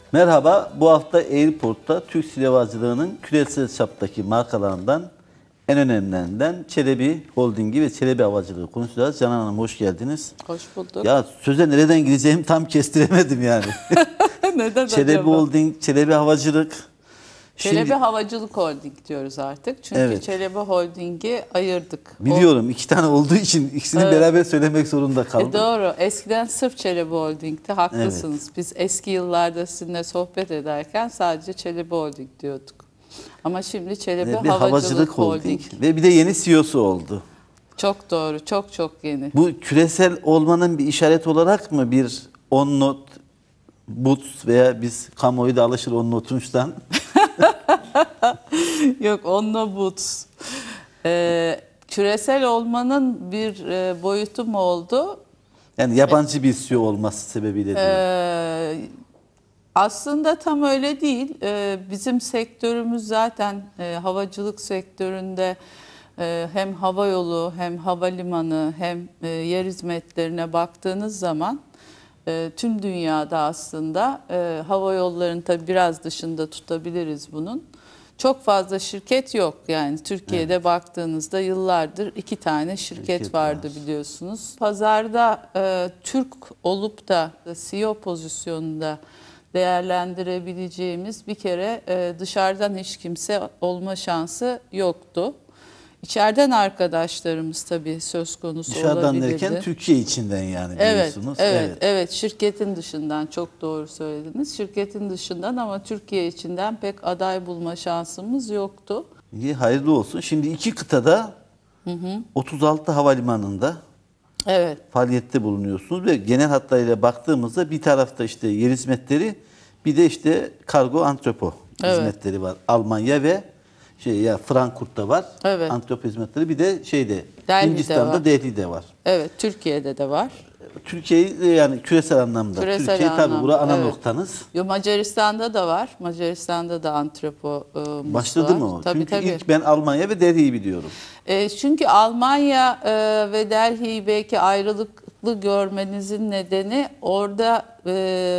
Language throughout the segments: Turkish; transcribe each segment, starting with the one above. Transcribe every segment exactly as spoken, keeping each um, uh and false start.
Merhaba, bu hafta Airport'ta Türk Silahlı Havacılığı'nın küresel çaptaki markalarından en önemlilerinden Çelebi Holding'i ve Çelebi Havacılığı konuşacağız. Canan Hanım hoş geldiniz. Hoş bulduk. Ya söze nereden gireceğimi tam kestiremedim yani. Neden Çelebi acaba? Holding, Çelebi Havacılık. Çelebi Şimdi, Havacılık Holding diyoruz artık. Çünkü Evet. Çelebi Holding'i ayırdık. biliyorum iki tane olduğu için ikisini Evet. beraber söylemek zorunda O, kaldım. e doğru. Eskiden sırf Çelebi Holding'ti. Haklısınız. Biz eski yıllarda sizinle sohbet ederken sadece Çelebi Holding diyorduk. Ama şimdi Çelebi Ve bir Havacılık, havacılık Holding. holding. Ve bir de yeni C E O'su oldu. Çok doğru. Çok çok yeni. Bu küresel olmanın bir işaret olarak mı bir on not boots veya biz kamuoyu da alışır on notunçtan. Yok, onunla Boots. Ee, küresel olmanın bir e, boyutu mu oldu? Yani yabancı bir C E O olması sebebiyle diyorum. Ee, aslında tam öyle değil. Ee, bizim sektörümüz zaten e, havacılık sektöründe e, hem havayolu hem havalimanı hem e, yer hizmetlerine baktığınız zaman e, tüm dünyada aslında e, hava yollarının tabii biraz dışında tutabiliriz bunun. Çok fazla şirket yok. Yani Türkiye'de Evet. baktığınızda yıllardır iki tane şirket, Şirket vardı var. biliyorsunuz. Pazarda e, Türk olup da C E O pozisyonunda değerlendirebileceğimiz bir kere e, dışarıdan hiç kimse olma şansı yoktu. İçeriden arkadaşlarımız tabii söz konusu Dışarıdan olabilirdi. derken Türkiye içinden yani Evet, diyorsunuz. evet, evet, evet. Şirketin dışından çok doğru söylediniz. Şirketin dışından ama Türkiye içinden pek aday bulma şansımız yoktu. İyi, hayırlı olsun. Şimdi iki kıtada hı hı. otuz altı havalimanında Evet, faaliyette bulunuyorsunuz ve genel hatlarıyla baktığımızda bir tarafta işte yer hizmetleri, bir de işte kargo antrepo Evet. hizmetleri var. Almanya ve şey ya Frankfurt'ta var. Evet. Antrepo hizmetleri, bir de şeyde Delhi'de Hindistan'da var. Delhi'de var. evet. Türkiye'de de var. Türkiye'yi yani küresel anlamda. Küresel Türkiye tabii anlamda, bura ana evet. noktanız. Yo, Macaristan'da da var. Macaristan'da da antrepomuz Başladı var. mı o? Tabii, Çünkü tabii. ilk ben Almanya ve Delhi'yi biliyorum. E, çünkü Almanya e, ve Delhi'yi belki ayrılıklı görmenizin nedeni orada e,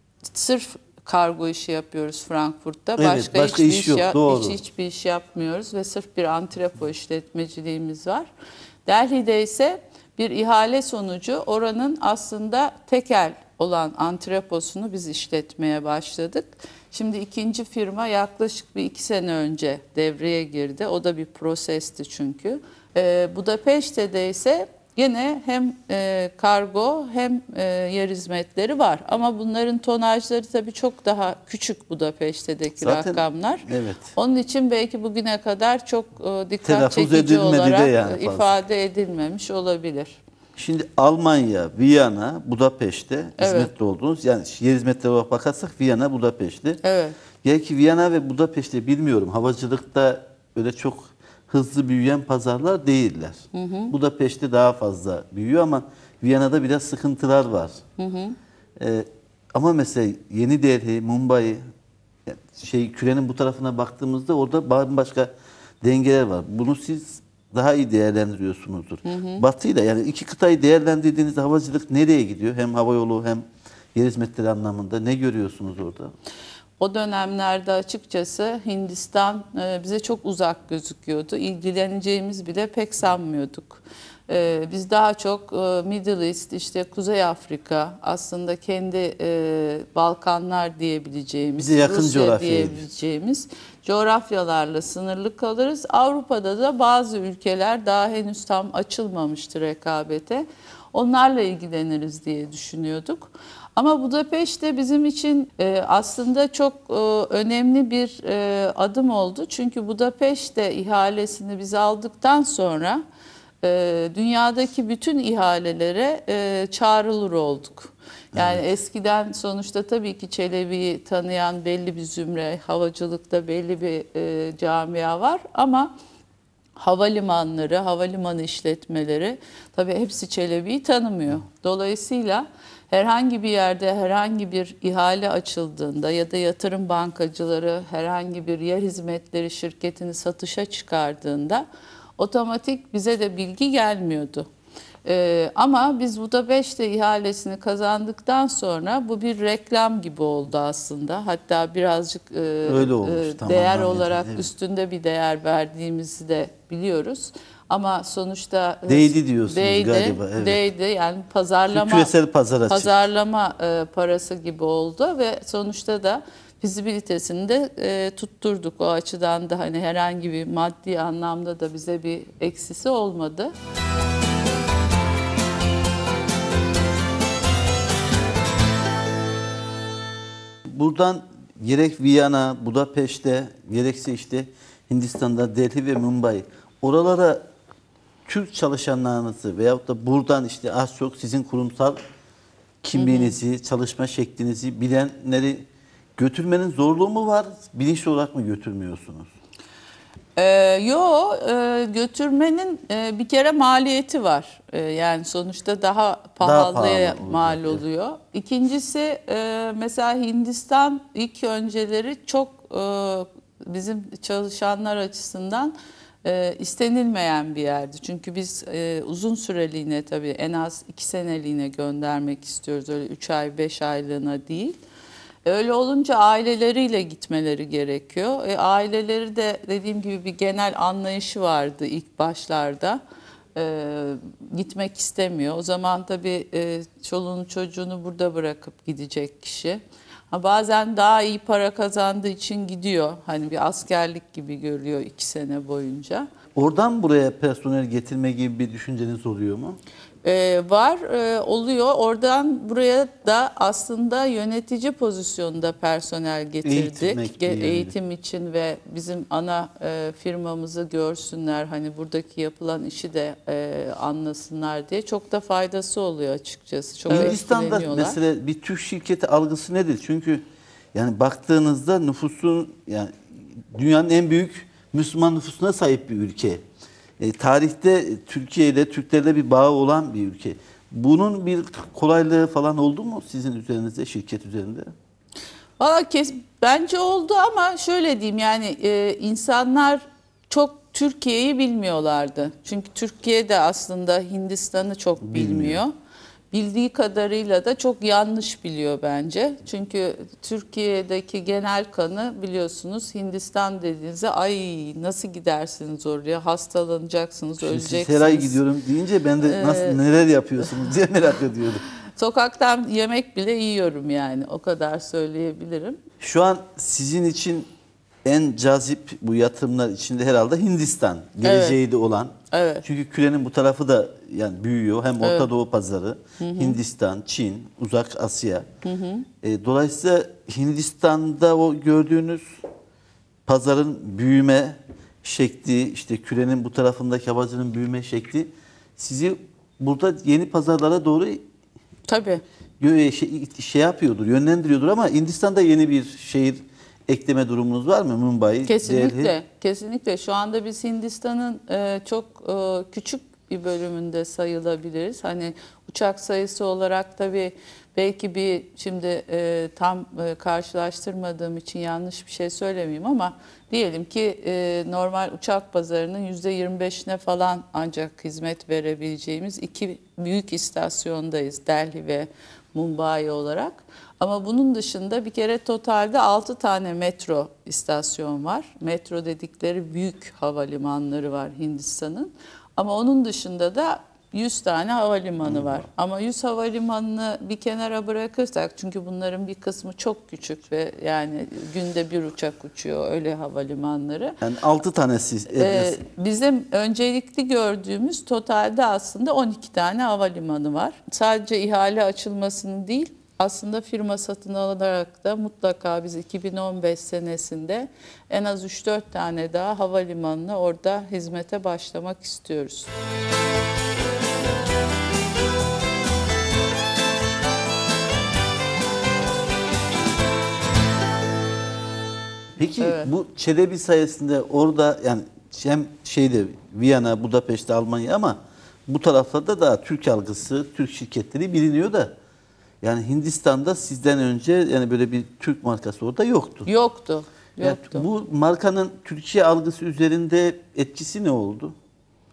sırf kargo işi yapıyoruz Frankfurt'ta. Evet, Başka, başka hiçbir iş yok, ya- doğru. hiç, hiçbir iş yapmıyoruz ve sırf bir antrepo işletmeciliğimiz var. Delhi'de ise bir ihale sonucu oranın aslında tekel olan antreposunu biz işletmeye başladık. Şimdi ikinci firma yaklaşık bir iki sene önce devreye girdi. O da bir prosesti çünkü. Ee, Budapeşte'de ise yine hem e, kargo hem e, yer hizmetleri var. Ama bunların tonajları tabii çok daha küçük Budapeşte'deki Zaten, rakamlar. evet. Onun için belki bugüne kadar çok e, dikkat Telaffuz çekici edilmedi de olarak yani e, fazla. ifade edilmemiş olabilir. Şimdi Almanya, Viyana, Budapeşte Evet. hizmetli olduğunuz, yani yer hizmetleri olarak bakarsak Viyana, Budapeşte. Evet. Gerçi Viyana ve Budapeşte bilmiyorum. Havacılıkta öyle çok hızlı büyüyen pazarlar değiller. Hı hı. Budapeşte daha fazla büyüyor ama Viyana'da biraz sıkıntılar var. Hı hı. Ee, ama mesela Yeni Delhi, Mumbai, yani şey kürenin bu tarafına baktığımızda orada bambaşka dengeler var. Bunu siz daha iyi değerlendiriyorsunuzdur. Hı hı. Batı'yla, yani iki kıtayı değerlendirdiğinizde havacılık nereye gidiyor? Hem havayolu hem yer hizmetleri anlamında ne görüyorsunuz orada? O dönemlerde açıkçası Hindistan e, bize çok uzak gözüküyordu. İlgileneceğimiz bile pek sanmıyorduk. E, Biz daha çok e, Middle East, işte Kuzey Afrika, aslında kendi e, Balkanlar diyebileceğimiz, Bize yakın Rusya coğrafyaydı. diyebileceğimiz coğrafyalarla sınırlı kalırız. Avrupa'da da bazı ülkeler daha henüz tam açılmamıştı rekabete. Onlarla ilgileniriz diye düşünüyorduk. Ama Budapeşte bizim için e, aslında çok e, önemli bir e, adım oldu. Çünkü Budapeşte ihalesini biz aldıktan sonra e, dünyadaki bütün ihalelere e, çağrılır olduk. Yani evet. Eskiden sonuçta tabii ki Çelebi'yi tanıyan belli bir zümre, havacılıkta belli bir e, camia var ama havalimanları, havalimanı işletmeleri tabii hepsi Çelebi'yi tanımıyor. Dolayısıyla herhangi bir yerde herhangi bir ihale açıldığında ya da yatırım bankacıları herhangi bir yer hizmetleri şirketini satışa çıkardığında otomatik bize de bilgi gelmiyordu. Ee, ama biz Budapeşte ihalesini kazandıktan sonra bu bir reklam gibi oldu aslında. Hatta birazcık e, Öyle olmuş, e, tamam, değer anladım, olarak evet. üstünde bir değer verdiğimizi de biliyoruz. Ama sonuçta e, Değdi diyorsunuz değdi, galiba, evet. değdi. Yani pazarlama Küresel pazara çıktı. pazarlama e, parası gibi oldu ve sonuçta da fizibilitesini de e, tutturduk. O açıdan da hani herhangi bir maddi anlamda da bize bir eksisi olmadı. Buradan gerek Viyana, Budapeşte, gerekse işte Hindistan'da Delhi ve Mumbai, oralara Türk çalışanlarınızı veyahut da buradan işte az çok sizin kurumsal kimliğinizi, hı hı. çalışma şeklinizi bilenleri götürmenin zorluğu mu var? Bilinçli olarak mı götürmüyorsunuz? Ee, yo e, götürmenin e, bir kere maliyeti var. E, yani sonuçta daha pahalıya pahalı mal olacak, evet. oluyor. İkincisi e, mesela Hindistan ilk önceleri çok e, bizim çalışanlar açısından e, istenilmeyen bir yerdi. Çünkü biz e, uzun süreliğine tabii en az iki seneliğine göndermek istiyoruz. Öyle üç ay beş aylığına değil. Öyle olunca aileleriyle gitmeleri gerekiyor. E, aileleri de dediğim gibi bir genel anlayışı vardı ilk başlarda. E, gitmek istemiyor. O zaman tabii e, çoluğunu çocuğunu burada bırakıp gidecek kişi. Ha, bazen daha iyi para kazandığı için gidiyor. Hani bir askerlik gibi görüyor iki sene boyunca. Oradan buraya personel getirme gibi bir düşünceniz oluyor mu? Ee, var, e, oluyor. Oradan buraya da aslında yönetici pozisyonunda personel getirdik. Eğitmek Ge- yani. Eğitim için ve bizim ana e, firmamızı görsünler. Hani buradaki yapılan işi de e, anlasınlar diye. Çok da faydası oluyor açıkçası. Çok Hindistan'da etkileniyorlar. mesela bir Türk şirketi algısı nedir? Çünkü yani baktığınızda nüfusun, yani dünyanın en büyük Müslüman nüfusuna sahip bir ülke. E, tarihte Türkiye ile Türklerle bir bağı olan bir ülke. Bunun bir kolaylığı falan oldu mu sizin üzerinizde, şirket üzerinde? Valla kes, bence oldu ama şöyle diyeyim, yani e, insanlar çok Türkiye'yi bilmiyorlardı. Çünkü Türkiye de aslında Hindistan'ı çok bilmiyor. Bilmiyor. Bildiği kadarıyla da çok yanlış biliyor bence. Çünkü Türkiye'deki genel kanı biliyorsunuz, Hindistan dediğinizde ay nasıl gidersiniz oraya, hastalanacaksınız, Şimdi öleceksiniz. siz her ay gidiyorum deyince ben de nasıl, Ee, neler yapıyorsunuz diye merak ediyordum. Sokaktan yemek bile yiyorum, yani o kadar söyleyebilirim. Şu an sizin için en cazip bu yatırımlar içinde herhalde Hindistan. Geleceği Evet. de olan. Evet. Çünkü kürenin bu tarafı da yani büyüyor. Hem Orta Evet. Doğu pazarı, hı hı. Hindistan, Çin, Uzak Asya. Hı hı. E, dolayısıyla Hindistan'da o gördüğünüz pazarın büyüme şekli, işte kürenin bu tarafındaki havacının büyüme şekli sizi burada yeni pazarlara doğru Tabii. şey, şey yapıyordur, yönlendiriyordur ama Hindistan'da yeni bir şehir ekleme durumunuz var mı? Mumbai, Kesinlikle, Delhi. kesinlikle. Şu anda biz Hindistan'ın e, çok e, küçük bir bölümünde sayılabiliriz. Hani uçak sayısı olarak tabii belki bir şimdi e, tam e, karşılaştırmadığım için yanlış bir şey söylemeyeyim ama diyelim ki e, normal uçak pazarının yüzde yirmi beşine falan ancak hizmet verebileceğimiz iki büyük istasyondayız, Delhi ve Mumbai olarak. Ama bunun dışında bir kere totalde altı tane metro istasyon var. Metro dedikleri büyük havalimanları var Hindistan'ın. Ama onun dışında da yüz tane havalimanı var. Ama yüz havalimanını bir kenara bırakırsak, çünkü bunların bir kısmı çok küçük ve yani günde bir uçak uçuyor öyle havalimanları. Yani altı tanesi. Ee, bizim öncelikli gördüğümüz totalde aslında on iki tane havalimanı var. Sadece ihale açılmasını değil, aslında firma satın alarak da mutlaka biz iki bin on beş senesinde en az üç dört tane daha havalimanına orada hizmete başlamak istiyoruz. Peki Evet. bu Çelebi sayesinde orada yani hem şeyde Viyana, Budapeşte, Almanya ama bu taraflarda da Türk algısı, Türk şirketleri biliniyor da yani Hindistan'da sizden önce yani böyle bir Türk markası orada yoktu. Yoktu. Yani Yoktu. bu markanın Türkiye algısı üzerinde etkisi ne oldu?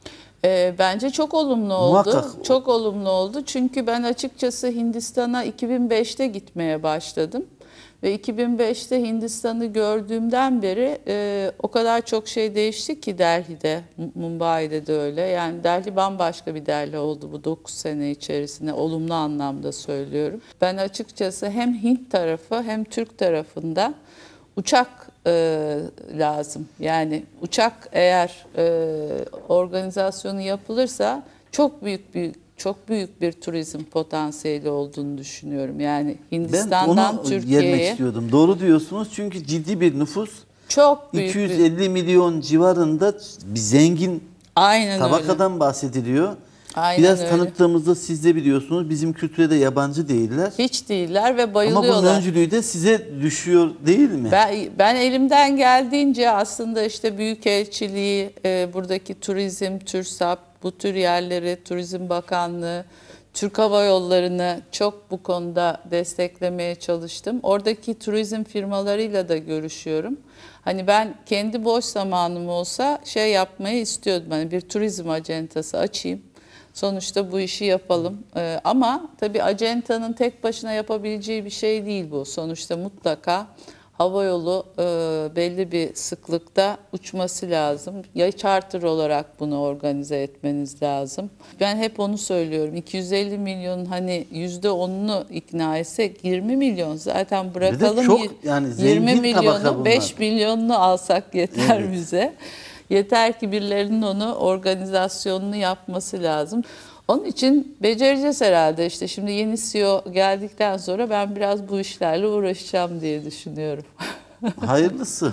E, bence çok olumlu oldu. Muhakkak. Çok olumlu oldu. Çünkü ben açıkçası Hindistan'a iki bin beşte gitmeye başladım. Ve iki bin beşte Hindistan'ı gördüğümden beri e, o kadar çok şey değişti ki Delhi'de, Mumbai'de de öyle. Yani Delhi bambaşka bir Delhi oldu bu dokuz sene içerisinde, olumlu anlamda söylüyorum. Ben açıkçası hem Hint tarafı hem Türk tarafında uçak e, lazım. Yani uçak eğer e, organizasyonu yapılırsa çok büyük bir çok büyük bir turizm potansiyeli olduğunu düşünüyorum. Yani Hindistan'dan Ben onu Türkiye'ye gelmek istiyordum. Doğru diyorsunuz çünkü ciddi bir nüfus. çok büyük iki yüz bir... elli milyon civarında bir zengin Aynen tabakadan öyle. bahsediliyor. Aynen Biraz öyle. tanıttığımızda siz de biliyorsunuz bizim kültüre de yabancı değiller. Hiç değiller ve Ama bayılıyorlar. bunun öncülüğü de size düşüyor değil mi? Ben, ben elimden geldiğince aslında işte Büyükelçiliği, e, buradaki turizm, TÜRSAP, bu tür yerleri, Turizm Bakanlığı, Türk Hava Yolları'nı çok bu konuda desteklemeye çalıştım. Oradaki turizm firmalarıyla da görüşüyorum. Hani ben kendi boş zamanım olsa şey yapmayı istiyordum. Hani bir turizm acentası açayım. Sonuçta bu işi yapalım. Ee, ama tabii acentanın tek başına yapabileceği bir şey değil bu. Sonuçta mutlaka havayolu e, belli bir sıklıkta uçması lazım. Ya charter olarak bunu organize etmeniz lazım. Ben hep onu söylüyorum. iki yüz elli milyonun hani yüzde onunu ikna etsek yirmi milyon zaten bırakalım. çok yani yirmi zengin tabaka milyonu bunlar. beş milyonunu alsak yeter Evet. bize. Yeter ki birilerinin onu organizasyonunu yapması lazım. Onun için becereceğiz herhalde. İşte şimdi yeni C E O geldikten sonra ben biraz bu işlerle uğraşacağım diye düşünüyorum. Hayırlısı.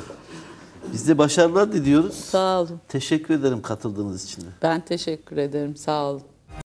Biz de başarılar diliyoruz. Sağ olun. Teşekkür ederim katıldığınız için de. Ben teşekkür ederim. Sağ olun.